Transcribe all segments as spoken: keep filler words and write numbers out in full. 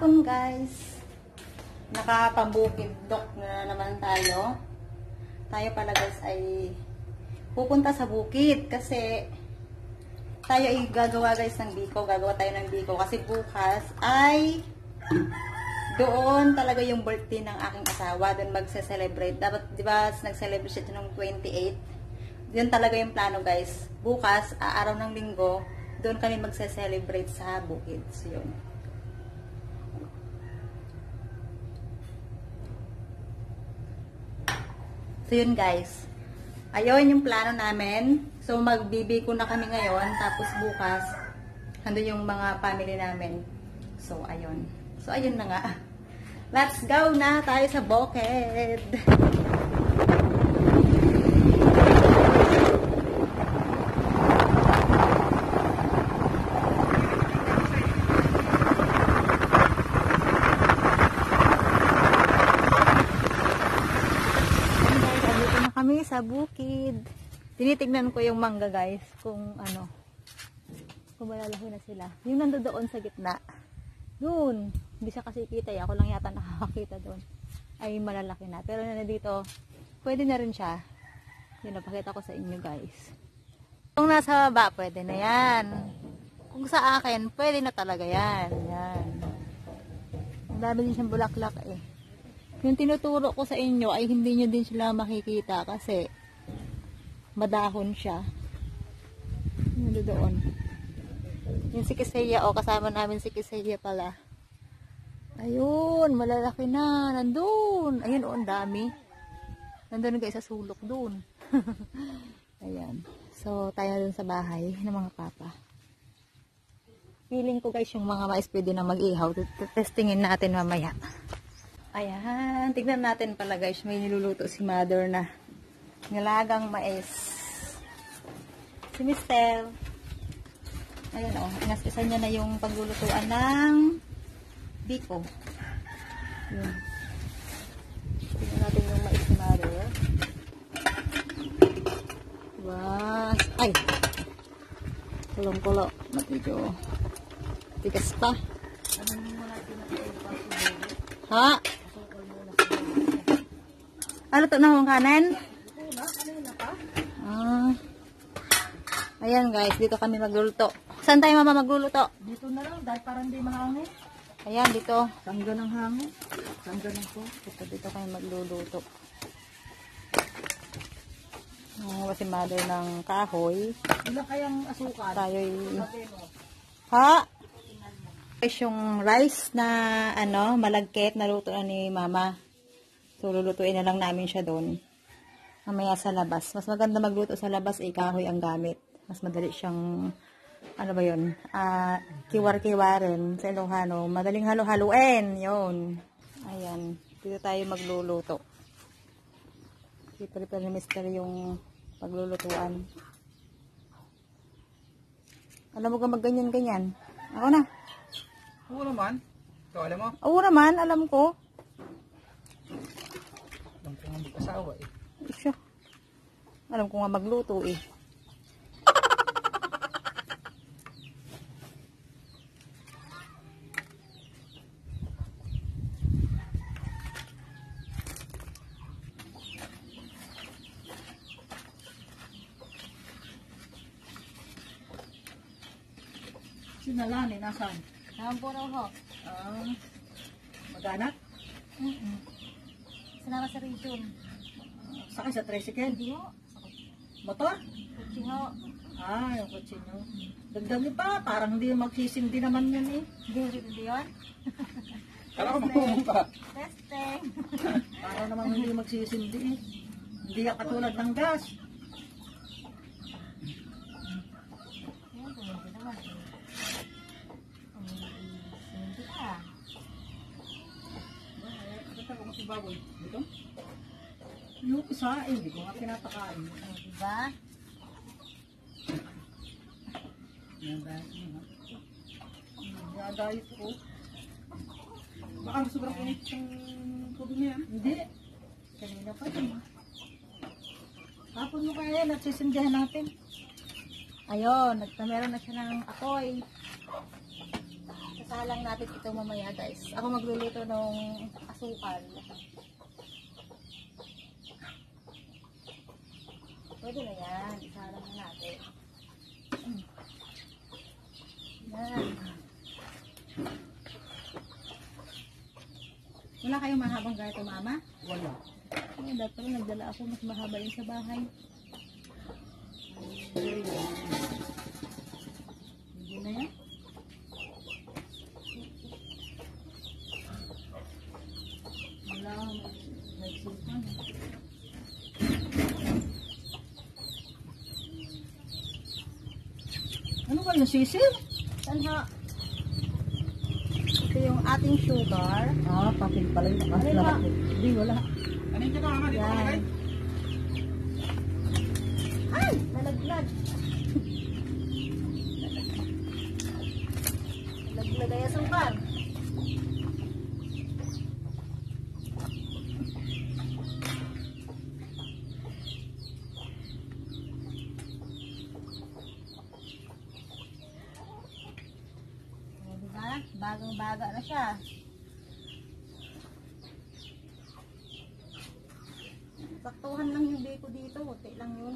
Ayun guys, nakapambukid dok na naman tayo. Tayo pala guys ay pupunta sa bukid kasi tayo ay gagawa guys ng biko. Gagawa tayo ng biko kasi bukas ay doon talaga yung birthday ng aking asawa. Doon magse-celebrate. Dapat, di ba, nag-celebrate siya noong twenty-eight. Doon talaga yung plano guys. Bukas, uh, araw ng linggo, doon kami magse-celebrate sa bukid. So yun. So yun guys. Ayun yung plano namin. So magbibiko na kami ngayon. Tapos bukas, andun yung mga family namin. So ayun. So ayun na nga. Let's go na tayo sa bukid. Kami sa bukid. Tinitignan ko yung mangga guys kung ano, kung malalaki na sila. Yung nandoon sa gitna, doon, hindi siya kasi kita eh. Ako lang yata nakakakita doon. Ay malalaki na. Pero na dito, pwede na rin siya. Yun, napakita ko sa inyo guys. Kung nasa baba, pwede na yan. Kung sa akin, pwede na talaga yan. Yan. Ang dami din siyang bulaklak eh. Yung tinuturo ko sa inyo ay hindi nyo din sila makikita kasi madahon siya. Yung doon. Yung si Kiseya, o kasama namin si Kiseya pala. Ayun, malalaki na. Nandun. Ayun, o, ang dami. Nandun guys sa sulok dun. Ayan. So, tayo dun sa bahay ng mga papa. Feeling ko guys yung mga mais pwede na mag-ihaw. Testingin natin mamaya. Ayan, tignan natin pala guys, may niluluto si mother na nilagang mais. Si Mister, ayun o, inaspisan niya na yung paglulutuan ng biko. Yun. Tignan natin yung mais ni mother. Wow, ay! Kulong-kulo, medyo tigas pa. Ha? Ano to na kung kanan? Ah. Ayan guys, dito kami magluluto. Saan tayo mama magluluto? Dito na lang, dahil parang di mahangin. Ayan, dito. Sangga ng hangin. Sangga ng po. Dito, dito kami magluluto. Nangawa si mother ng kahoy. Ilang kayang asukal? Tayo'y... Ha? Guys, yung rice na ano, malagkit, naluto na ni mama. So, lulutuin na lang namin siya doon. Mamaya sa labas. Mas maganda magluto sa labas, eh, kahoy ang gamit. Mas madali siyang, ano ba yun, uh, kiwar-kiwarin sa Ilocano. Madaling halo-haluin, yun. Ayan, dito tayo magluluto. Prepare ni Mister yung paglulutuan. Alam mo ka magganyan-ganyan? Ako na. Oo naman. Ikaw alam mo? Oo naman, alam ko. Alam ko nga mag-asawa eh. Isyo. Alam ko nga magluto eh. Sinalani, nasaan? Saan po na ho? Ah, mag-anak? Mm-mm. Sinara sa region. Sakay sa tricycle? Hindi ho. Motor? Kutsi ho. Ah, yung kotse nyo. Dagdagi pa, parang hindi magsisindi naman yan eh. Hindi ho hindi yun. Kala ko magpumong ka. Testing. Parang naman hindi magsisindi eh. Hindi ka katulad ng gas. Ayan, pumunti naman. Hindi ka. Basta ko si baboy. Dito? Yung isa eh, hindi ko nga pinapakain. O, diba? Yan dahil. Nagagayot ko. Baka sobrang init yung tubig niya. Hindi. Kanina pa yun. Hapon mo kaya, nagsisindihan natin. Ayun, meron na siya ng apoy. Sasalang natin ito mamaya guys. Ako magluluto ng asukal. Pwede na yan. Isalang na natin. Yan. Wala kayong mahabang ganito, mama? Wala. Ay, dapat pala nagdala ako. Mas mahaba yun sa bahay. Hindi na yan. Wala. May sultan. Ano ba yung sisil? Tanha. Ito yung ating sugar. Ah, papel pala yung Ay, lahat. ma. Hindi, wala. Ano yung mama? Dito Yan. ka Ay! Nalaglag. Nalaglag ay asukal. O, diba? Bagang-baga na siya. Saktuhan lang yung beko dito. Kunti lang yun.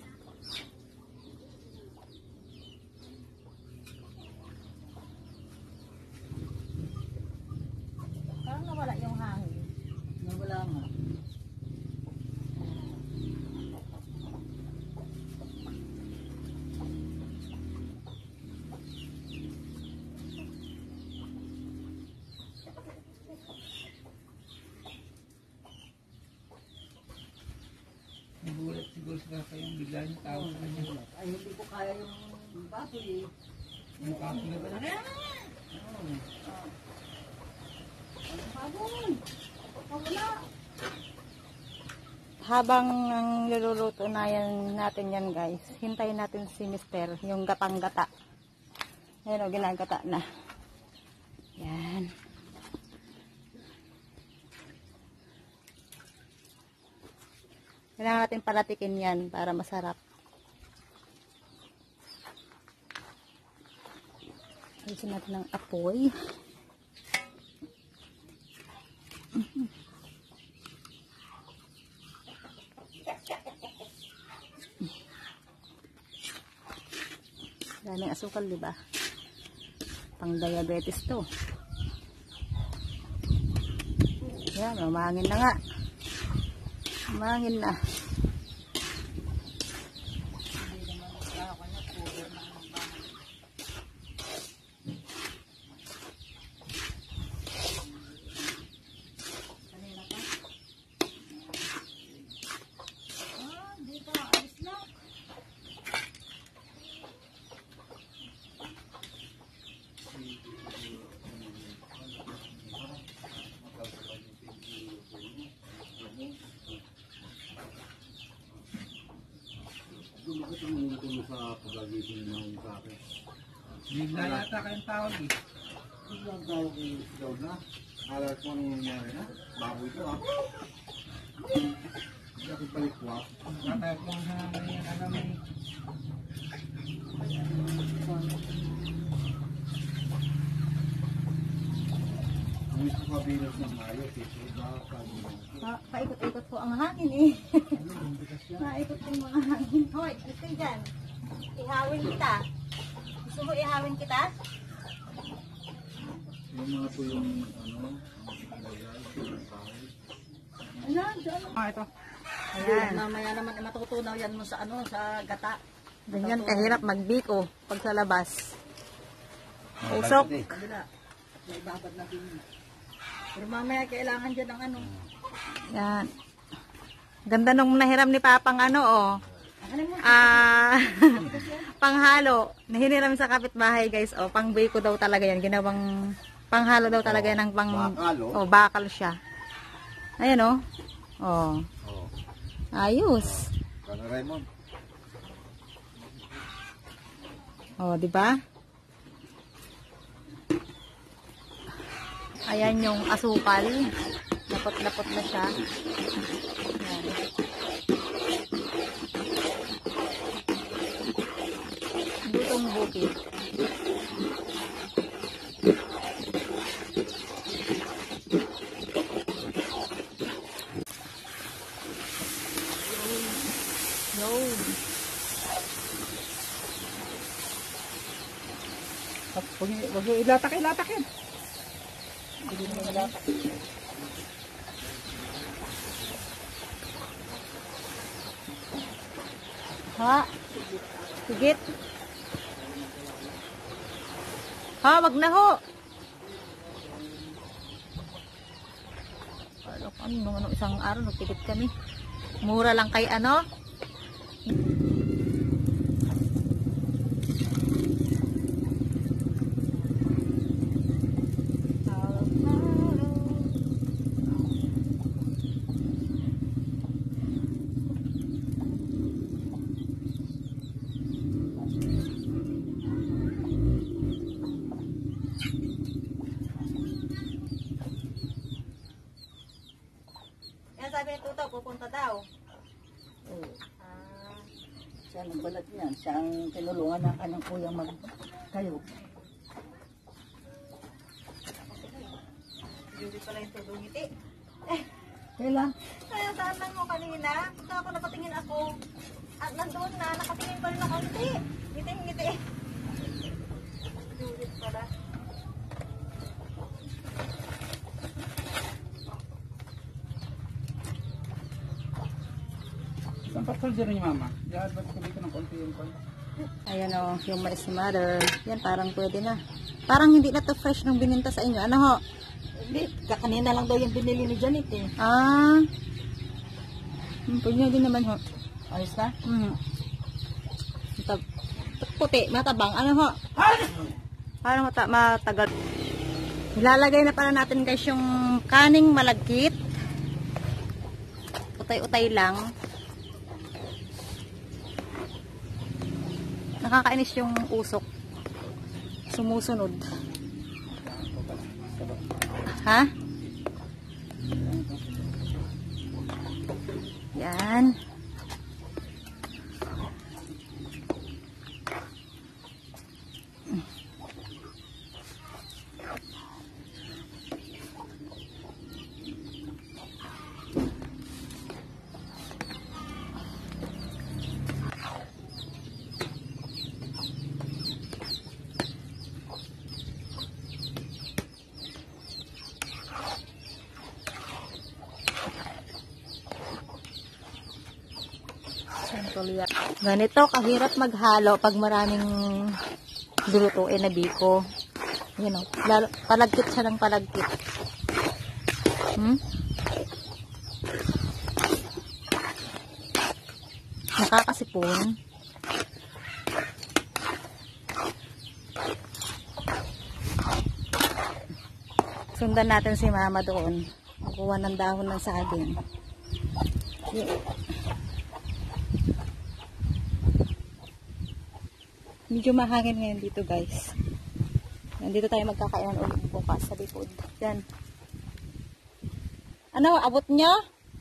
Parang nawala yung hangin. Nawala nga. Nagulat siguro sila kayong bigla niyo tawag sa kanya. Ay, hindi ko kaya yung baboy eh. Yung kapo na ba na? Oo. Baboy! Wala! Habang ang niluluto na yan natin yan guys, hintayin natin si Mister, yung gatang-gata. Ayan o, ginagata na. Yan. Kailangan natin palatikin yan para masarap. Ayusin natin ng apoy. Daming asukal, di ba? Pang diabetes to. Yan, umangin na nga. Umangin na. Bakit ang minuto mo sa pag-agising ng sa akin? Bigla yata kayong tawag eh. Bigla ang tawag ko yung sigaw na. Alam ko anong nangyari na. Bago ito ah. Hindi ako palikwa. Tatayag lang sa mga alam eh. Ang gusto ka bilos ng ayos eh. So, baka Pa paikot-ikot po ang hangin eh. Paikot yung mga hangin. Hoy, alis kayo dyan. Ihawin kita. Gusto mo ihawin kita? yung mga po yung ano, ang kahoy. Ano? Diyan. Ah, ito. Ayan. Mamaya naman eh, matutunaw yan mo sa ano, sa gata. Ganyan kahirap magbiko pag sa labas. Usok. Kabila. May babad na din. Pero mamaya kailangan dyan ng ano. Yan. Ganda nung nahiram ni Papang ano oh. Ah, panghalo. Nahiniram sa kapitbahay guys oh. Pangbiko daw talaga yan. Ginawang panghalo daw talaga yan ng pang Bakal, oh. oh, bakal siya. Ayan oh. Oh. Oh. Ayos. Kana Raymond. Oh, di ba? Ayan yung asukal. Lapot-lapot na siya. Ayan. Lutong bukid. Huwag yung, huwag yung ilatak, ilatak yan. Hindi mo ilatak. Ha? Sigit. Ha, wag na ho. Ano, ano, nung ano, isang araw, nagtigit kami. Mura lang kay ano. Yan sabi ni Tuto, pupunta daw. Oo. Ah, Siya ang balat niyan. Siya ang tinulungan ng kanyang kuyang mag kayo. hindi pala yung Tuto ngiti. Kailan? Kaya saan lang mo kanina? Saan ako napatingin ako? At nandun na, nakatingin pa rin ako. Ngiti! Ngiti, ngiti. Judith pala. Saan pa soldier niyo, mama? Diyan, ba't ko dito ng konti yung konti? Ayan o, yung mais mother. Yan, parang pwede na. Parang hindi na to fresh nung bininta sa inyo. Ano ho? Hindi. Kanina lang daw yung binili ni Janet eh. Ah. Hmm, pwede din naman ho. Ayos na? Hmm. Matab puti, matabang. Ano ho? Parang mata matagal. Ilalagay na pala natin guys yung kaning malagkit. Utay-utay lang. Nakakainis yung usok. Sumusunod. Ha? Yan. Ganito kahirap maghalo pag maraming lulutuin na biko. Yan o. Lalo, palagkit siya ng palagkit. Hmm? Nakakasipon. Sundan natin si mama doon. Makuha ng dahon ng saging. Yeah. Medyo mahangin ngayon dito guys. Nandito tayo magkakainan ulit bukas sa likod. Yan. Ano, abot niya?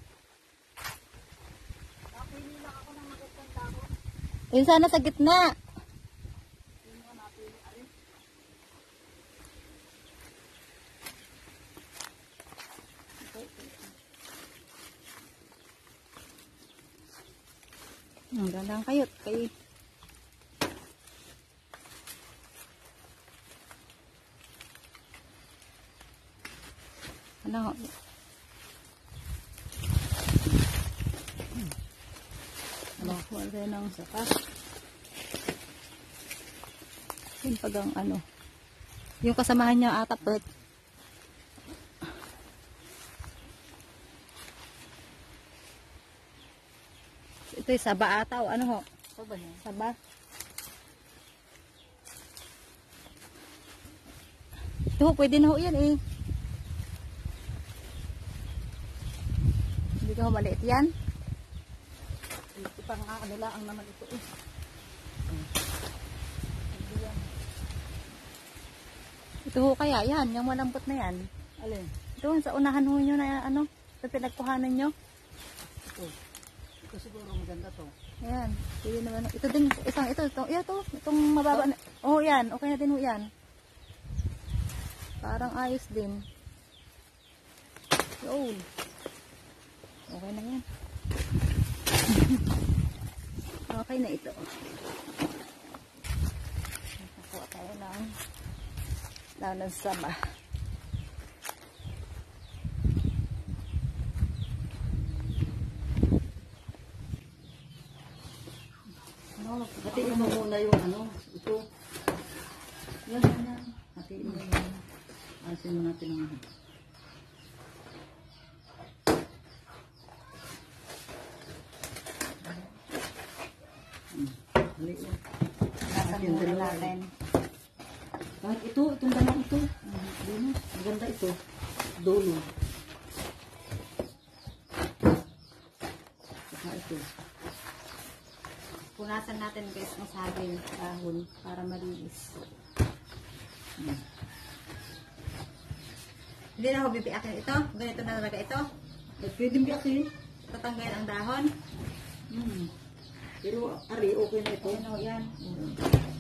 Yun sana sa gitna. Ang gandang kayot. Kay ano? Ano? Wala nang sakas. Yung pagang ano. Yung kasamahan niya ata pert. Ito yung saba ata o ano ho? Saba niya. Saba. Ito ho, pwede na ho yan eh. Hindi ka ho maliit yan. Ito pang kakadala ang naman ito eh. Ito ho kaya yan, yung malambot na yan. Alin? Doon sa unahan ho nyo na ano, sa pinagkuhanan nyo. Ito. Ito siguro maganda to. Ayan, pwede naman. Ito din, isang ito, ito, ito, itong mababa na. Oh, yan, okay na din ho yan. Parang ayos din. Yun. Okay na yan. Okay na ito. Nakuha tayo lang. daw ng saba. Ano, hatiin mo muna yung ano, ito. Yan, yan, yan. Hatiin mo yun. Asin mo natin ang Nasaan muna natin. kahit ito, itong dalawang ito. Ano, maganda ito. Dolo. Saka ito. Punasan natin guys ang saging dahon para malinis. Hmm. Hindi na ako bibiakin ito. Ganito na talaga ito. Eh, pwede biyakin. Tatanggalin ang dahon. Hmm. Pero, ari, okay na ito. Ano yan? Hmm.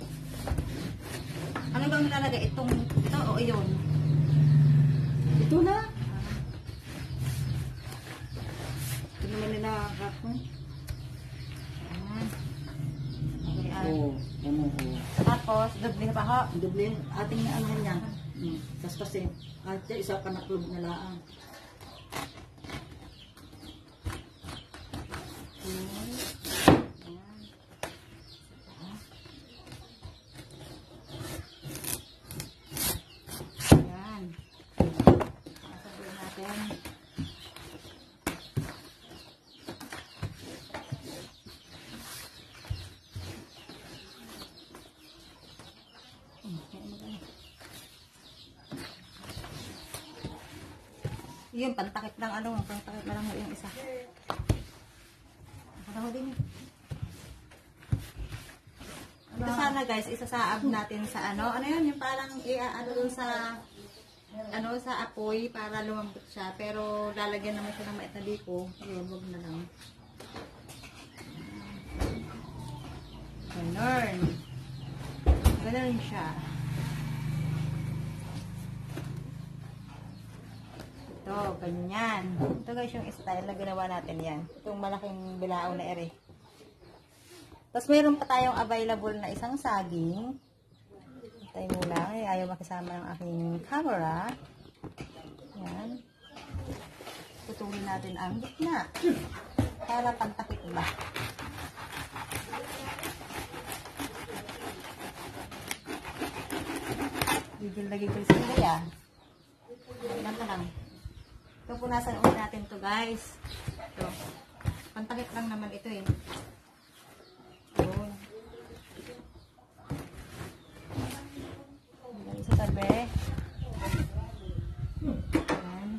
Ano bang nilalagay? Itong ito o iyon? Ito na. Ito naman nila kakon. Ayan. Okay, ah. Oo. Ano, oo. Tapos, doble pa ho. Doble, ating anahan niya. Hmm. Tapos kasi, kahit siya isa pa na club na laang. Ayan. Sasabihin natin. Yun, pantakip lang ano, pantakip na lang mo yung isa. Ano din. Ito sana guys, isasaab natin sa ano, ano yun, yung parang i-ano dun sa ano sa apoy para lumambot siya, pero lalagyan naman siya ng mait na liko. Yun, wag na lang. Ganun. Ganun siya. Ito, ganyan. Ito guys yung style na ginawa natin yan. Itong malaking bilao na ere. Tapos mayroon pa tayong available na isang saging. Tayo muna. Ay, ayaw makisama ng aking camera. Yan. Putulin natin ang gitna. Para pantakip ba. Gigil-gigil sila yan. Ilan na lang. Ito, punasan ulit natin to guys. Ito. Pantakip lang naman ito eh. Yun. Lagay sa tabi. Ayan.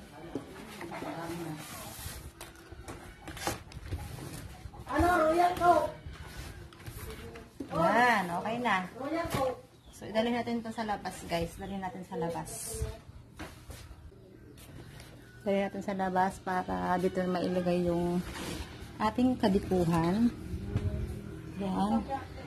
Ano, royal ko? Ayan, okay na. Royal ko? So, idalhin natin ito sa labas guys. Dalhin natin sa labas. Dalhin natin sa labas para dito mailagay yung ating kadikuhan. Yan.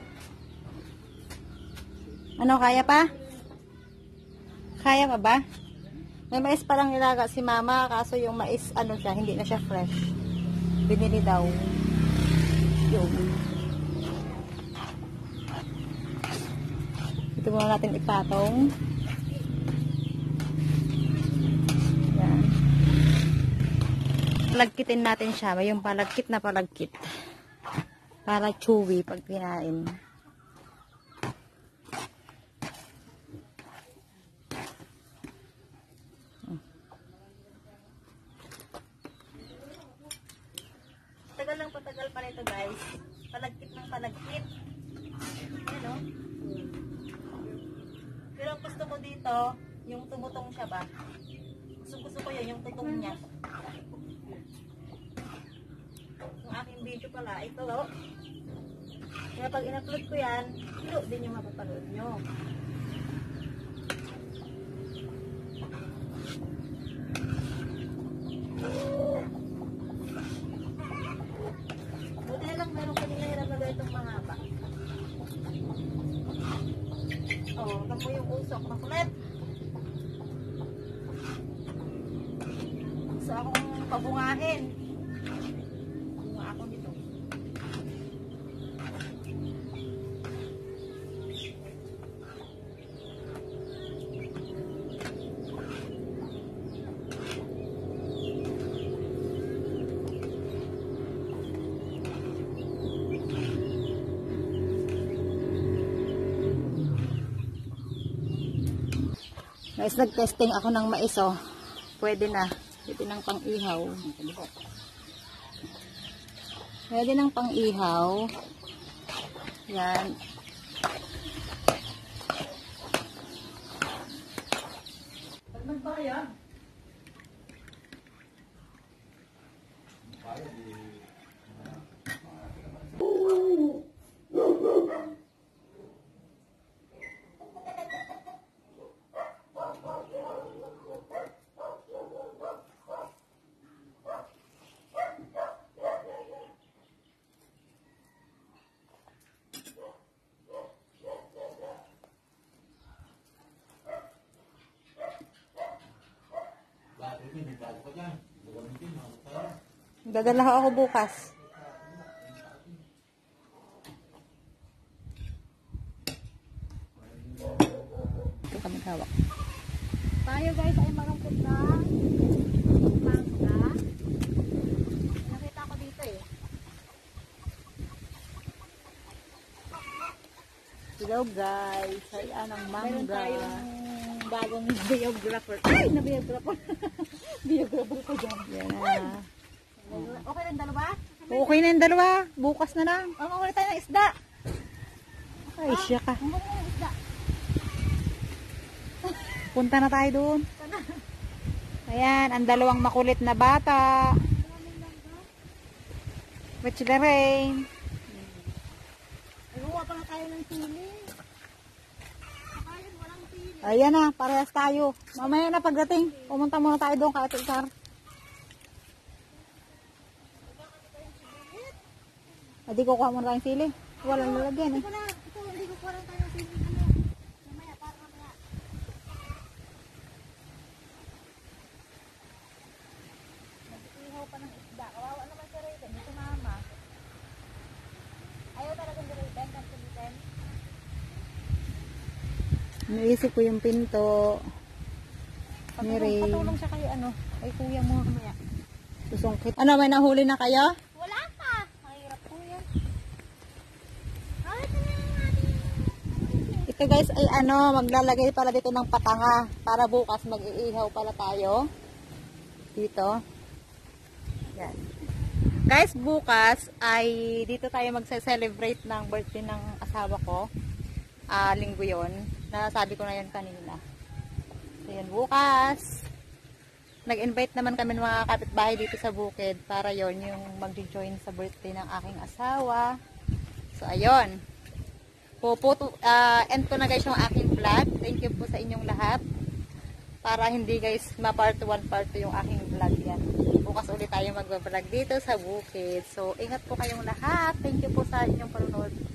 Ano, kaya pa? Kaya pa ba? May mais pa lang nilaga si mama, kaso yung mais, ano siya, hindi na siya fresh. Binili daw. Yung. Ito muna natin ipatong. Yan. Palagkitin natin siya. May yung palagkit na palagkit. Para chewy pag kinain. Tagal lang patagal pa nito guys. Palagkit ng palagkit. Ayan o. Pero ang gusto ko dito, yung tumutong siya ba? Gusto, gusto ko yun, yung tutong niya. Yung aking video pala, ito o. Kaya pag in-upload ko yan, ito din yung mapapanood nyo. Buti na lang meron kanina hirap na itong mahaba. Oh, kamo yung usok, makulit. Gusto akong pabungahin. Bunga ako dito. Guys, nag-testing ako ng mais, oh. Pwede na. Pwede ng pang-ihaw. Pwede ng pang-ihaw. Yan. Pag nagbayad, Dadala ako bukas. Ito kami hawak. Tayo guys ay marungkot na mangga. Nakita ko dito eh. Hello guys. Ay anong mangga. Meron tayong bagong biographer. Ay! Na biographer. Biographer ko dyan. Yan na. Okay na yung dalawa? Okay na yung dalawa. Bukas na lang. Ang oh, okay tayo ng isda. Ay, ah, siya ka. Ang okay ng isda. Punta na tayo doon. Ayan, ang dalawang makulit na bata. Watch the rain. Ay, huwa pa na tayo ng sili. Ayan na, parehas tayo. Mamaya na pagdating. Pumunta muna tayo doon kay Ate Isar. Hindi ko kuha muna tayong sili. Walang lalagyan eh. Ito na, ito, hindi ko kuha lang tayo ng sili. Ano? Mamaya, para mamaya. Nag-ihaw pa ng isda. Kawawa naman si Rayden. Dito mama. Ayaw talagang si Rayden. Kansulitin. Naisip ko yung pinto. Ni Ray. Patulong siya kay ano. Kay kuya mo mamaya. Susungkit. Ano, may nahuli na kayo? Ito guys ay ano, maglalagay pala dito ng patanga para bukas mag-iihaw pala tayo dito. Yan. Guys, bukas ay dito tayo magse-celebrate ng birthday ng asawa ko. Ah, linggo yon. Nasabi ko na yun kanina. So yun, bukas. Nag-invite naman kami ng mga kapitbahay dito sa bukid para yon yung mag-join sa birthday ng aking asawa. So ayun. Puputo, uh, end ko na guys yung aking vlog. Thank you po sa inyong lahat. Para hindi guys ma-part one, part two yung aking vlog yan. Bukas ulit tayo mag-vlog dito sa bukid. So, ingat po kayong lahat. Thank you po sa inyong panunod.